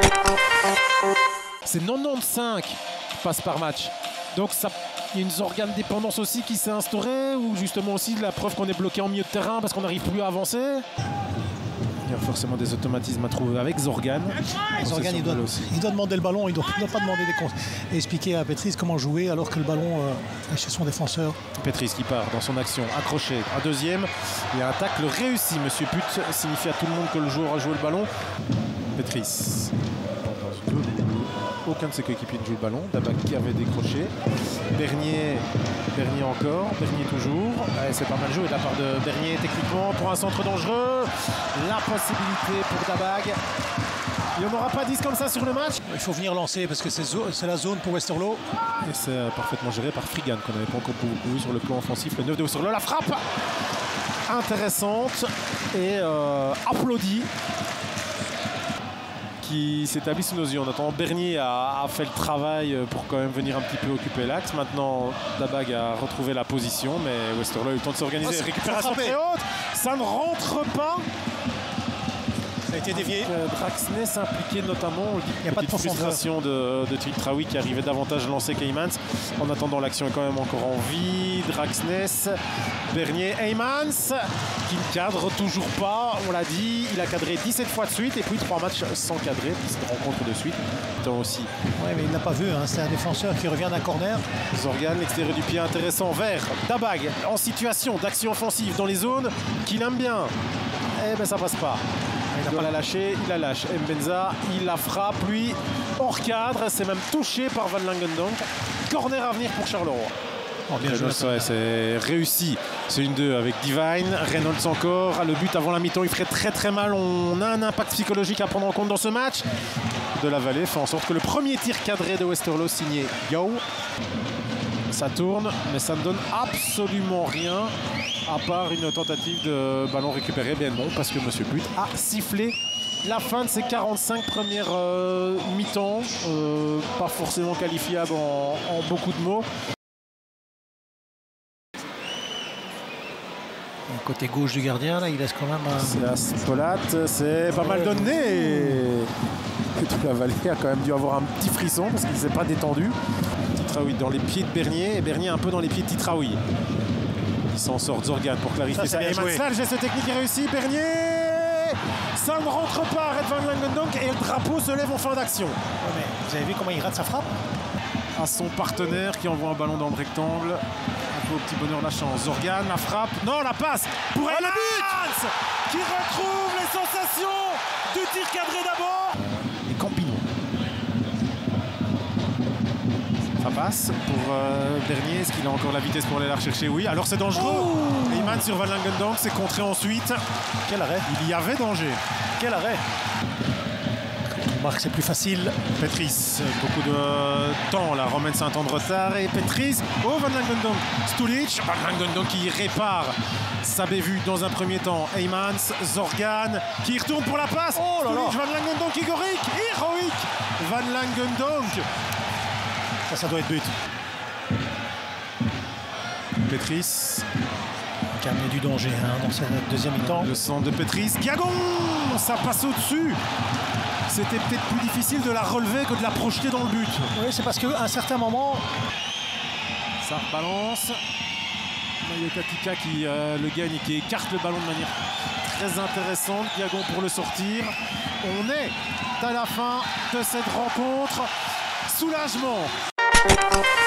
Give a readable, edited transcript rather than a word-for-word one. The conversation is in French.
C'est 95 passes par match. Donc il y a une Zorgan dépendance aussi qui s'est instaurée, ou justement aussi la preuve qu'on est bloqué en milieu de terrain parce qu'on n'arrive plus à avancer. Il y a forcément des automatismes à trouver avec Zorgan. Zorgan, il doit demander le ballon, il ne doit pas demander des conseils et expliquer à Petris comment jouer alors que le ballon est chez son défenseur. Petris qui part dans son action, accroché, un deuxième. Il y a un tacle réussi. Monsieur Put signifie à tout le monde que le joueur a joué le ballon. Petris. Aucun de ses coéquipiers ne joue le ballon. Dabag qui avait décroché. Bernier encore. Bernier toujours. C'est pas mal joué de la part de Bernier techniquement pour un centre dangereux. La possibilité pour Dabag. Il n'y en aura pas 10 comme ça sur le match. Il faut venir lancer parce que c'est la zone pour Westerlo. Et c'est parfaitement géré par Frigan qu'on n'avait pas encore beaucoup vu sur le plan offensif. Le 9 de Westerlo. La frappe intéressante et applaudie, qui s'établit sous nos yeux. En attendant, Bernier a fait le travail pour quand même venir un petit peu occuper l'axe. Maintenant, Dabag a retrouvé la position, mais Westerlo a eu le temps de s'organiser. Récupération très haute, ça ne rentre pas. Ça a été dévié. Draxness impliqué notamment. Il n'y a pas de frustration de Tiltraoui qui arrivait davantage lancé qu'Heymans. En attendant, l'action est quand même encore en vie. Draxness, Bernier, Heymans qui ne cadre toujours pas. On l'a dit, il a cadré 17 fois de suite et puis 3 matchs sans cadrer, puisqu'il rencontre de suite. Tant aussi. Oui, mais il n'a pas vu. Hein. C'est un défenseur qui revient d'un corner. Zorgan, l'extérieur du pied intéressant vers Dabag en situation d'action offensive dans les zones qu'il aime bien. Eh ben ça passe pas. Il doit la lâcher, il la lâche. Mbenza, il la frappe, lui, hors cadre, c'est même touché par Van Langendonk. Corner à venir pour Charleroi. Oh, bien joué, c'est réussi. C'est une 2 avec Divine, Reynolds encore. Le but avant la mi-temps, il ferait très très mal. On a un impact psychologique à prendre en compte dans ce match. De la Vallée fait en sorte que le premier tir cadré de Westerlo signé Yo. Ça tourne, mais ça ne donne absolument rien, à part une tentative de ballon récupéré bien bon, parce que Monsieur Put a sifflé la fin de ses 45 premières mi-temps, pas forcément qualifiable en beaucoup de mots. Côté gauche du gardien, là, il laisse quand même C'est à Spolat, c'est pas mal donné. Et toute la Vallée a quand même dû avoir un petit frisson parce qu'il ne s'est pas détendu. Tiltraoui dans les pieds de Bernier et Bernier un peu dans les pieds de Tiltraoui. Il s'en sort Zorgan pour clarifier ça. Et maintenant, le geste technique est réussi. Bernier, ça ne rentre pas. Red Van Langendonk et le drapeau se lève en fin d'action. Ouais, mais vous avez vu comment il rate sa frappe? À son partenaire qui envoie un ballon dans le rectangle. Au petit bonheur la chance. Zorgan, la frappe. Non, la passe pour Heymans qui retrouve les sensations du tir cadré d'abord. Et Campino. Ça passe pour Bernier. Est-ce qu'il a encore la vitesse pour aller la rechercher? Oui. Alors c'est dangereux. Heymans sur Van Langendonk, c'est contré ensuite. Quel arrêt? Il y avait danger. Quel arrêt? Marc, c'est plus facile. Petris, beaucoup de temps là, Romain c'est un temps de retard et Petris, oh Van Langendonk, Stulic, Van Langendonk qui répare sa bévue dans un premier temps, Heymans, Zorgan qui retourne pour la passe, oh là là. Stulic, Van Langendonk héroïque, Van Langendonk. Ça doit être but. Petris. Qui a amené du danger hein, dans cette deuxième mi-temps. Le centre de Petris, Diagon, ça passe au-dessus. C'était peut-être plus difficile de la relever que de la projeter dans le but. Oui, c'est parce qu'à un certain moment... Ça balance. Il y a Katika qui le gagne et qui écarte le ballon de manière très intéressante. Diagon pour le sortir. On est à la fin de cette rencontre. Soulagement.